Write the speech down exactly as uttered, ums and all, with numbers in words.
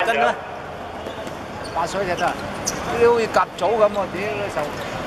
真咩？八歲就得，啲好似甲組咁喎，屌就〜